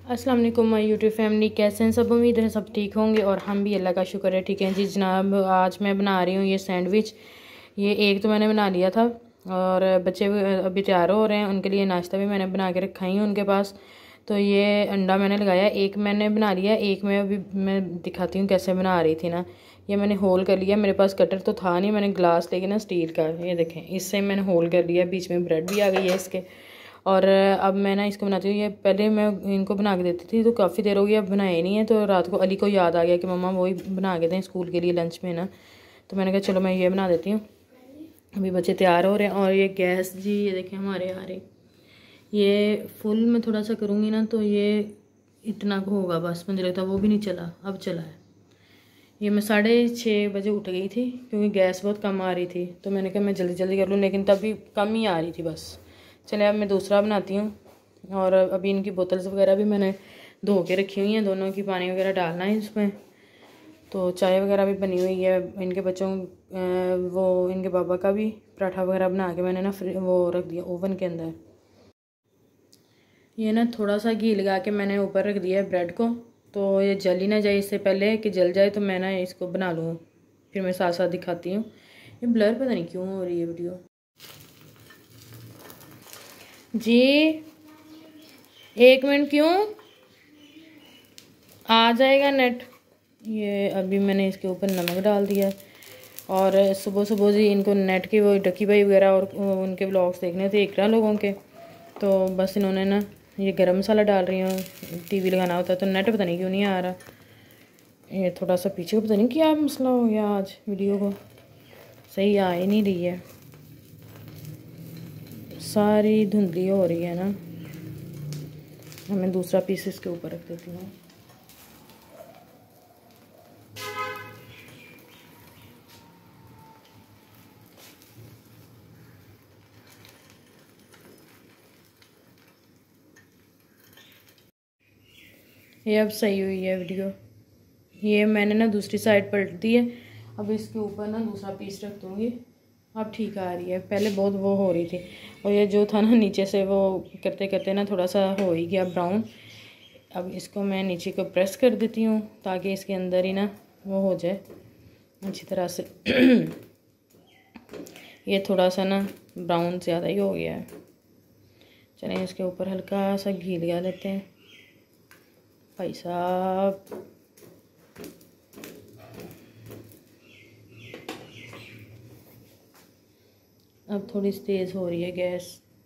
अस्सलाम वालेकुम my YouTube family, कैसे हैं सब। उम्मीद है सब ठीक होंगे और हम भी अल्लाह का शुक्र है ठीक है जी जनाब। आज मैं बना रही हूँ ये सैंडविच। ये एक तो मैंने बना लिया था और बच्चे अभी तैयार हो रहे हैं, उनके लिए नाश्ता भी मैंने बना के रखा ही है उनके पास। तो ये अंडा मैंने लगाया, एक मैंने बना लिया, एक मैं अभी मैं दिखाती हूँ कैसे बना रही थी ना। ये मैंने होल कर लिया, मेरे पास कटर तो था नहीं, मैंने ग्लास लेके ना स्टील का, ये देखें इससे मैंने होल कर लिया, बीच में ब्रेड भी आ गई है इसके। और अब मैं ना इसको बनाती हूँ। ये पहले मैं इनको बना के देती थी तो काफ़ी देर हो गई, अब बनाए नहीं है। तो रात को अली को याद आ गया कि मम्मा वही बना के दें स्कूल के लिए लंच में ना। तो मैंने कहा चलो मैं ये बना देती हूँ। अभी बच्चे तैयार हो रहे हैं और ये गैस जी ये देखें हमारे आ रहे, ये फुल में थोड़ा सा करूँगी ना तो ये इतना होगा बस, मुझे लगता है वो भी नहीं चला, अब चला है। ये मैं 6:30 बजे उठ गई थी क्योंकि गैस बहुत कम आ रही थी, तो मैंने कहा मैं जल्दी जल्दी कर लूँ, लेकिन तभी कम ही आ रही थी बस। चले अब मैं दूसरा बनाती हूँ। और अभी इनकी बोतल्स वगैरह भी मैंने धो के रखी हुई हैं, दोनों की पानी वगैरह डालना है इसमें। तो चाय वगैरह भी बनी हुई है इनके बच्चों, वो इनके पापा का भी पराठा वगैरह बना के मैंने ना वो रख दिया ओवन के अंदर। ये ना थोड़ा सा घी लगा के मैंने ऊपर रख दिया है ब्रेड को, तो ये जल ही ना जाए, इससे पहले कि जल जाए तो मैं ना इसको बना लूँ, फिर मैं साथ साथ दिखाती हूँ। ये ब्लर पता नहीं क्यों हो रही है वीडियो जी, 1 मिनट क्यों आ जाएगा नेट। ये अभी मैंने इसके ऊपर नमक डाल दिया और सुबह सुबह जी इनको नेट की वो डकी भाई वगैरह और उनके व्लॉग्स देखने थे इकरा लोगों के, तो बस इन्होंने ना ये गरम मसाला डाल रही हूँ। टीवी लगाना होता है तो नेट पता नहीं क्यों नहीं आ रहा, ये थोड़ा सा पीछे पता नहीं क्या मसला हो गया, आज वीडियो को सही आ ही नहीं रही है, सारी धुंधली हो रही है ना। मैं दूसरा पीस इसके ऊपर रख देती हूँ। ये अब सही हुई है वीडियो। ये मैंने ना दूसरी साइड पलट दी है, अब इसके ऊपर ना दूसरा पीस रख दूँगी। अब ठीक आ रही है, पहले बहुत वो हो रही थी और ये जो था ना नीचे से वो करते करते ना थोड़ा सा हो ही गया ब्राउन। अब इसको मैं नीचे को प्रेस कर देती हूँ ताकि इसके अंदर ही ना वो हो जाए अच्छी तरह से। ये थोड़ा सा ना ब्राउन ज़्यादा ही हो गया है। चलें इसके ऊपर हल्का सा घी लगा लेते हैं भाई साहब। अब थोड़ी तेज़ हो रही है गैस।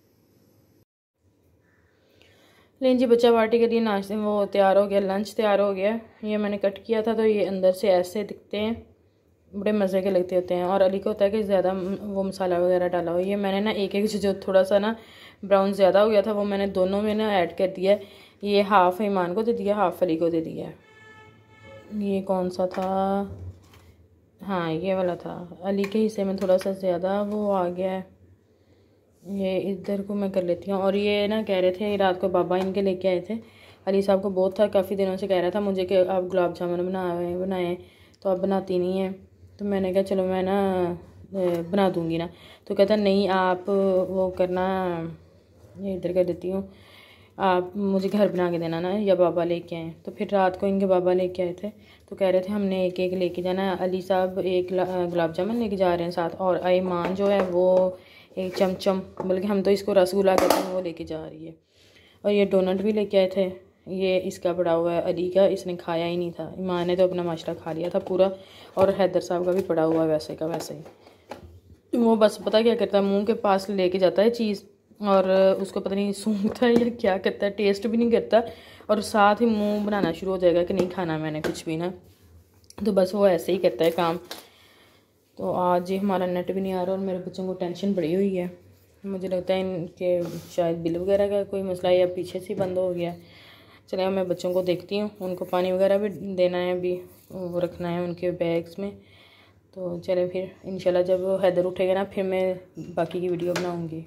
लेकिन जी बच्चा पार्टी के लिए नाश्ते वो तैयार हो गया, लंच तैयार हो गया। ये मैंने कट किया था तो ये अंदर से ऐसे दिखते हैं, बड़े मज़े के लगते होते हैं। और अली को होता है कि ज़्यादा वो मसाला वगैरह डाला हो। ये मैंने ना एक जो थोड़ा सा ना ब्राउन ज़्यादा हो गया था वो मैंने दोनों में ना ऐड कर दिया। ये हाफ़ ईमान को दे दिया, हाफ़ अली को दे दिया। ये कौन सा था, हाँ ये वाला था। अली के हिस्से में थोड़ा सा ज़्यादा वो आ गया है, ये इधर को मैं कर लेती हूँ। और ये ना कह रहे थे रात को बाबा इनके लेके आए थे, अली साहब को बहुत था, काफ़ी दिनों से कह रहा था मुझे कि आप गुलाब जामुन बनाएं तो आप बनाती नहीं हैं। तो मैंने कहा चलो मैं ना बना दूँगी ना। तो कहता नहीं आप वो करना, ये इधर कर देती हूँ, आप मुझे घर बना के देना ना या बाबा लेके आए। तो फिर रात को इनके बाबा लेके आए थे तो कह रहे थे हमने एक एक लेके जाना है। अली साहब एक गुलाब जामुन लेके जा रहे हैं साथ, और ईमान जो है वो एक चमचम, बल्कि हम तो इसको रसगुल्ला कहते हैं, वो लेके जा रही है। और ये डोनट भी लेके आए थे, ये इसका पड़ा हुआ है अली का, इसने खाया ही नहीं था। ईमान ने तो अपना माशरा खा लिया था पूरा, और हैदर साहब का भी पड़ा हुआ है वैसे का वैसे ही। वो बस पता क्या करता है, मुंह के पास लेके जाता है चीज़ और उसको पता नहीं सूंघता है या क्या करता है, टेस्ट भी नहीं करता, और साथ ही मुंह बनाना शुरू हो जाएगा कि नहीं खाना मैंने कुछ भी ना। तो बस वो ऐसे ही करता है काम। तो आज ये हमारा नेट भी नहीं आ रहा और मेरे बच्चों को टेंशन पड़ी हुई है। मुझे लगता है इनके शायद बिल वगैरह का कोई मसला या पीछे से बंद हो गया। चलिए मैं बच्चों को देखती हूँ, उनको पानी वगैरह भी देना है, अभी वो रखना है उनके बैग्स में। तो चले फिर इंशाल्लाह जब वो हैदर उठेगा ना फिर मैं बाकी की वीडियो बनाऊँगी।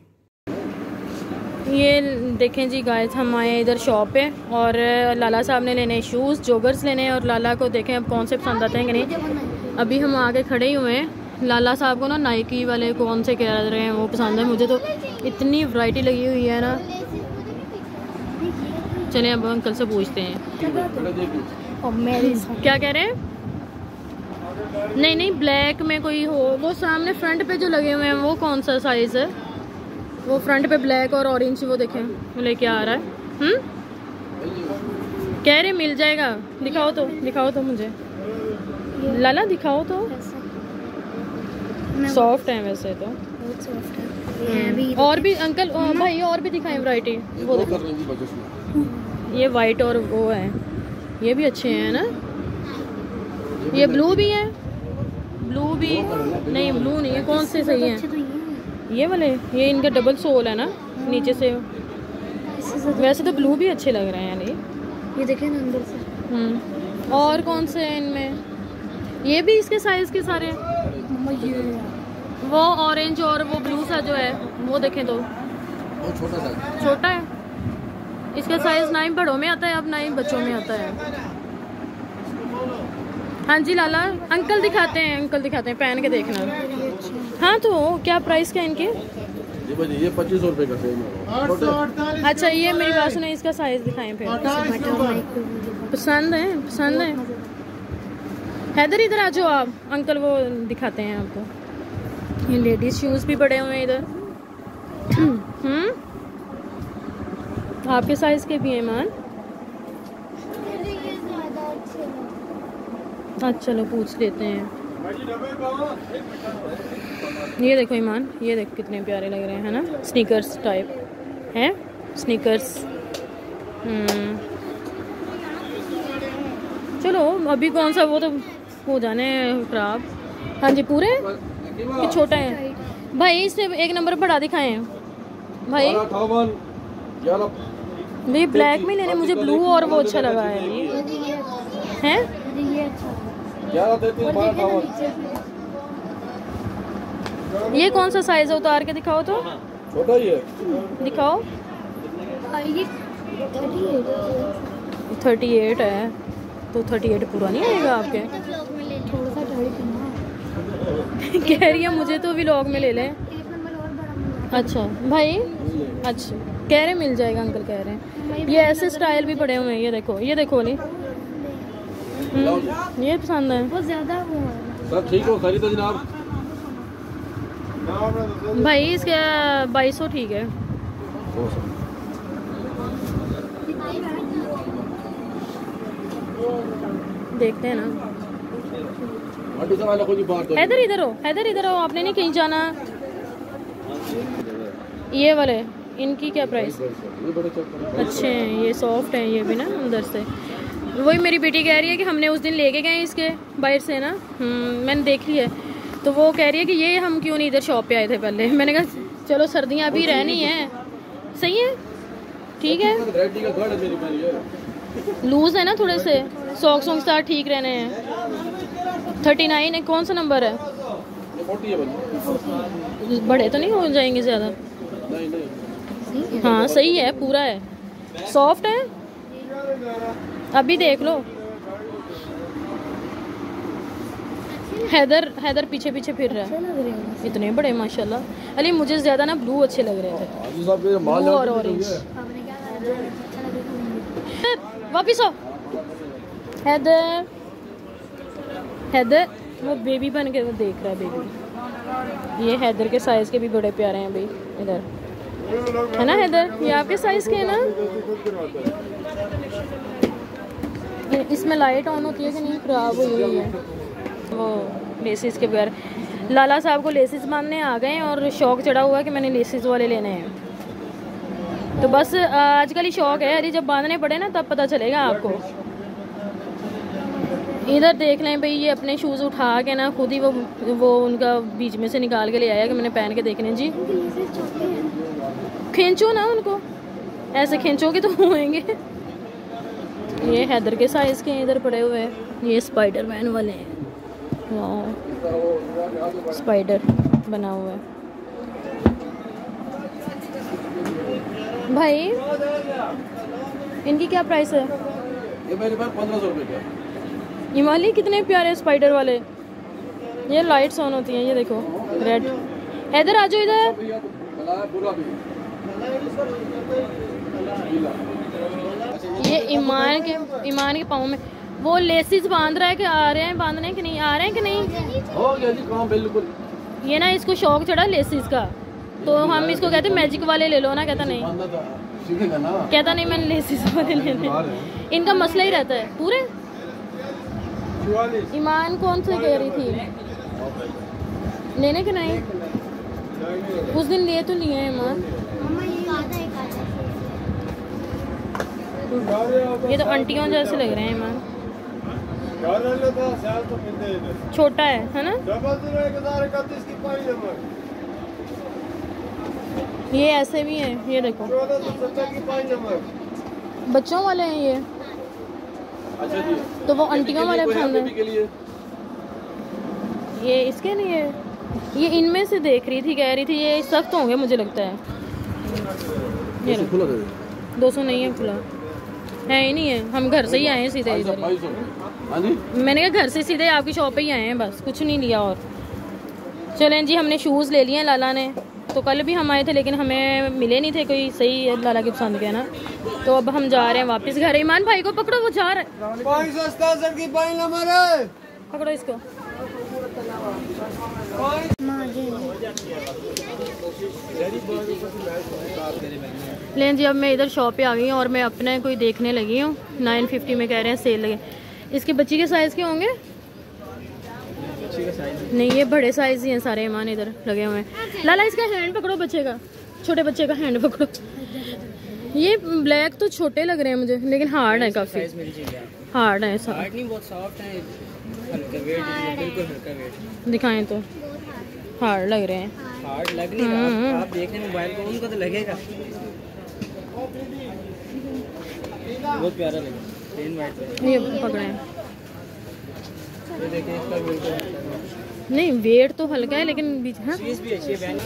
ये देखें जी गाइस, हम आए इधर शॉप पे और लाला साहब ने लेने शूज़ जॉगर्स लेने, और लाला को देखें अब कौन से पसंद आते हैं कि नहीं। अभी हम आके खड़े ही हुए हैं। लाला साहब को ना नाइकी वाले कौन से कह रहे हैं वो पसंद है, मुझे तो इतनी वैरायटी लगी हुई है ना। चलें अब अंकल से पूछते हैं। क्या कह रहे हैं? नहीं नहीं, ब्लैक में कोई हो। वो सामने फ्रंट पे जो लगे हुए हैं वो कौन सा साइज़ है? वो फ्रंट पे ब्लैक और ऑरेंज, वो देखें वो लेके आ रहा है। कह रहे मिल जाएगा। दिखाओ तो मुझे लाला, दिखाओ तो। सॉफ्ट है वैसे तो। और भी अंकल भाई और भी दिखाएं वैरायटी। वो देखो, ये वाइट और वो है, ये भी अच्छे हैं ना। ये ब्लू भी है। ब्लू भी नहीं, ब्लू नहीं है। कौन से सही हैं? ये वाले, ये इनका डबल सोल है ना नीचे से। वैसे तो ब्लू भी अच्छे लग रहे हैं यानी। ये देखें ना अंदर से। और कौन से हैं इनमें? ये भी इसके साइज के सारे हैं। वो ऑरेंज और वो ब्लू सा जो है वो देखें तो वो छोटा है। इसका साइज ना ही बड़ों में आता है अब, ना ही बच्चों में आता है। हाँ जी लाला, अंकल दिखाते हैं पहन के देखना। हाँ तो क्या प्राइस क्या इनके? ये 25 रुपए का सेम है। अच्छा ये मेरी बात सुने, इसका साइज दिखाएं फिर। पसंद है। हैदर इधर आ जाओ आप, अंकल वो दिखाते हैं आपको। ये लेडीज शूज भी पड़े हुए हैं इधर। आपके साइज के भी हैं ईमान? अच्छा चलो पूछ लेते हैं। ये देखो ईमान, ये देखो कितने प्यारे लग रहे हैं, है ना। स्नीकर्स टाइप हैं, स्नीकर्स। चलो अभी कौन सा, वो तो हो जाने खराब। हाँ जी पूरे कि छोटा है भाई? इससे एक नंबर बड़ा दिखाएं भाई। भाई ब्लैक में लेने, मुझे ब्लू और वो अच्छा लगा है। हैं ये कौन सा साइज है? उतार के दिखाओ तो। छोटा ही है, दिखाओ। 38 है तो 38 पूरा नहीं आएगा आपके? कह रही है मुझे तो व्लॉग में ले लें। अच्छा भाई, अच्छा कह रहे मिल जाएगा, अंकल कह रहे हैं। ये ऐसे स्टाइल भी पड़े हुए हैं, ये देखो नहीं। ये पसंद है बहुत ज़्यादा। सब ठीक हो खरीदो जनाब। भाई इसका 2200 ठीक है। देखते हैं ना। इधर हो, आपने नहीं कहीं जाना। ये वाले इनकी क्या प्राइस? अच्छे हैं, ये सॉफ्ट हैं, ये भी ना अंदर से। वही मेरी बेटी कह रही है कि हमने उस दिन लेके गए इसके बाहर से ना। मैंने देख लिया, तो वो कह रही है कि ये हम क्यों नहीं इधर शॉप पे आए थे पहले। मैंने कहा चलो सर्दियाँ अभी रहनी है, सही है ठीक है। लूज है ना थोड़े से, सॉक्स वॉक्स ठीक रहने हैं। 39 है, कौन सा नंबर है? बड़े तो नहीं हो जाएंगे ज़्यादा? हाँ सही है, पूरा है, सॉफ्ट है। अभी देख लो। हैदर पीछे फिर रहा है। इतने बड़े माशाल्लाह। अली मुझे ज़्यादा ना ब्लू अच्छे लग रहे थे, ब्लू और ऑरेंज। वापिस आओ हैदर वो बेबी बन के वो देख रहा है बेबी। ये हैदर के साइज़ के भी बड़े प्यारे हैं भाई, इधर है ना हैदर, ये आपके साइज़ के है ना। इसमें लाइट ऑन होती है कि नहीं? ख़राब हुई हुई है वो लेसिस के बगैर। लाला साहब को लेसिस बांधने आ गए और शौक चढ़ा हुआ है कि मैंने लेसिस वाले लेने हैं। तो बस आजकल ही शौक है, अरे जब बांधने पड़े ना तब पता चलेगा आपको। इधर देख लें भाई, ये अपने शूज़ उठा के ना खुद ही वो उनका बीच में से निकाल के ले आया कि मैंने पहन के देखने। जी खींचो ना उनको, ऐसे खींचोगे तो होंगे। ये हैदर के साइज़ के इधर पड़े हुए हैं, ये स्पाइडरमैन वाले हैं। वाह स्पाइडर बना हुआ है भाई। इनकी क्या प्राइस है? ये मेरे पास 1500 रुपये का। हिमालय कितने प्यारे स्पाइडर वाले। ये लाइट्स ऑन होती हैं, ये देखो रेड। इधर आ जाओ, इधर। ईमान के पाँव में वो लेसिस बांध रहा है कि आ रहे हैं बांधने कि नहीं, आ रहे हैं कि नहीं। हो गया जी काम बिल्कुल। ये ना इसको शौक चढ़ा लेसिस का, तो हम इसको कहते मैजिक वाले ले लो ना, कहता नहीं, सीखेगा ना, कहता नहीं मैंने लेसिस वाले लेने। इनका मसला ही रहता है पूरे। ईमान कौन से कह रही थी लेने के नहीं, उस दिन लिए तो लिए हैं ईमान। ये तो आंटियों जैसे लग रहे हैं ईमान। छोटा है ना। ये ऐसे भी हैं, ये देखो बच्चों वाले हैं ये। अच्छा जी। तो वो आंटियों वाले पसंद है के लिए ये, इसके लिए ये इनमें से देख रही थी, कह रही थी ये सख्त होंगे मुझे लगता है। ये लो, खुला 200 नहीं है, खुला है ही नहीं है। हम घर से ही आए हैं सीधे इधर। हाँ जी, मैंने कहा घर से सीधे आपकी शॉप पे ही आए हैं, बस कुछ नहीं लिया। और चलें जी, हमने शूज़ ले लिए हैं लाला ने। तो कल भी हम आए थे लेकिन हमें मिले नहीं थे कोई सही लाला की पसंद के ना। तो अब हम जा रहे हैं वापस घर। ईमान भाई को पकड़ो, वो जा रहा है। पकड़ो इसको। लें जी, अब मैं इधर शॉप पे आ गई हूँ और मैं अपने कोई देखने लगी हूँ। 950 में कह रहे हैं सेल लगे। इसके बच्ची के साइज़ के होंगे? नहीं, ये बड़े साइज ही हैं सारे ईमान इधर लगे हुए हैं। लाला इसका हैंड पकड़ो, बच्चे का, छोटे बच्चे का हैंड पकड़ो। ये ब्लैक तो छोटे लग रहे हैं मुझे, लेकिन हार्ड है काफी। हार्ड है, बहुत सॉफ्ट है, हल्का वेट, बिल्कुल हल्का वेट। दिखाएं तो हार्ड लग रहे हैं। हार्ड लग नहीं रहा, आप देख रहे हैं मोबाइल को, उनको तो लगेगा। बहुत प्यारा लगा, प्लेन वाइट। ये पकड़े हैं, ये देखिए इसका बिल्कुल नहीं वेट तो हल्का है लेकिन बीच हाँ? चीज़ भी अच्छी है।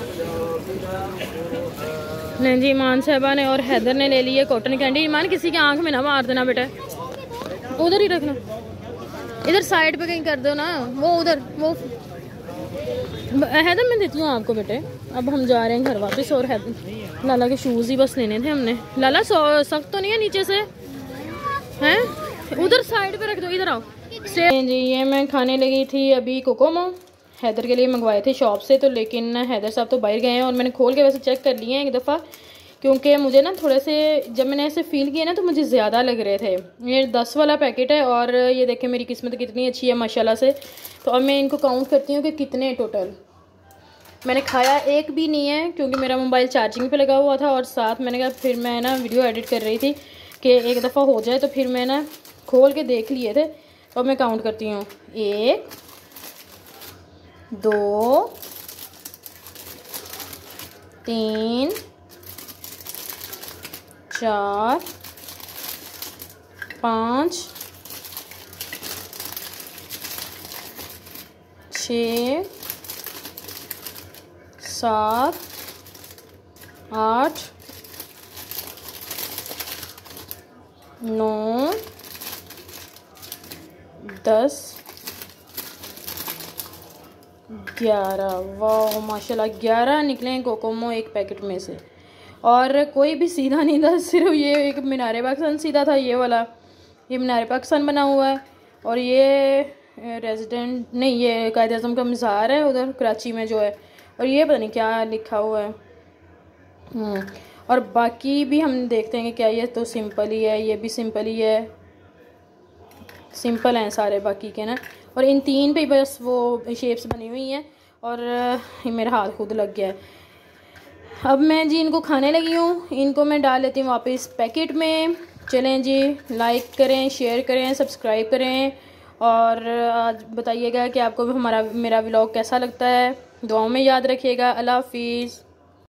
नहीं जी, ईमान साहबा ने और हैदर ने ले ली है कॉटन कैंडी। ईमान किसी की आंख में ना मार देना बेटा, उधर ही रखना, इधर साइड पे कहीं कर दो ना, वो उधर वो। हैदर मैं देती हूँ आपको बेटे। अब हम जा रहे हैं घर वापस और हैदर लाला के शूज़ ही बस लेने थे हमने। लाला सख्त तो नहीं है नीचे से हैं? उधर साइड पे रख दो, इधर आओ जी। ये मैं खाने लगी थी अभी कोकोमो, हैदर के लिए मंगवाए थे शॉप से। तो लेकिन हैदर साहब तो बाहर गए हैं और मैंने खोल के वैसे चेक कर लिए हैं एक दफ़ा, क्योंकि मुझे ना थोड़े से जब मैंने ऐसे फ़ील किया ना तो मुझे ज़्यादा लग रहे थे। ये 10 वाला पैकेट है और ये देखें मेरी किस्मत कितनी अच्छी है माशाल्लाह से। तो अब मैं इनको काउंट करती हूँ कि कितने टोटल मैंने खाया। एक भी नहीं है क्योंकि मेरा मोबाइल चार्जिंग पे लगा हुआ था और साथ मैंने कहा फिर मैं ना वीडियो एडिट कर रही थी कि एक दफ़ा हो जाए, तो फिर मैं ना खोल के देख लिए थे। अब मैं काउंट करती हूँ, 1 2 3 4 5 6 7 8 9 10 11। वाह माशाल्लाह, 11 निकले हैं कोकोमो एक पैकेट में से। और कोई भी सीधा नहीं था, सिर्फ ये एक मीनार पाकिस्तान सीधा था, ये वाला। ये मीनार पाकिस्तान बना हुआ है और ये रेजिडेंट नहीं, ये कायद आज़म का मज़ार है उधर कराची में जो है। और ये पता नहीं क्या लिखा हुआ है। और बाकी भी हम देखते हैं कि क्या ये तो सिंपल ही है, ये भी सिंपल ही है, सिंपल हैं सारे बाकी के ना। और इन 3 पे बस वो शेप्स बनी हुई हैं और मेरा हाथ खुद लग गया है। अब मैं जी इनको खाने लगी हूँ, इनको मैं डाल लेती हूँ वापस पैकेट में। चलें जी, लाइक करें, शेयर करें, सब्सक्राइब करें और आज बताइएगा कि आपको भी मेरा व्लॉग कैसा लगता है। दुआओं में याद रखिएगा। अल्लाह हाफिज़।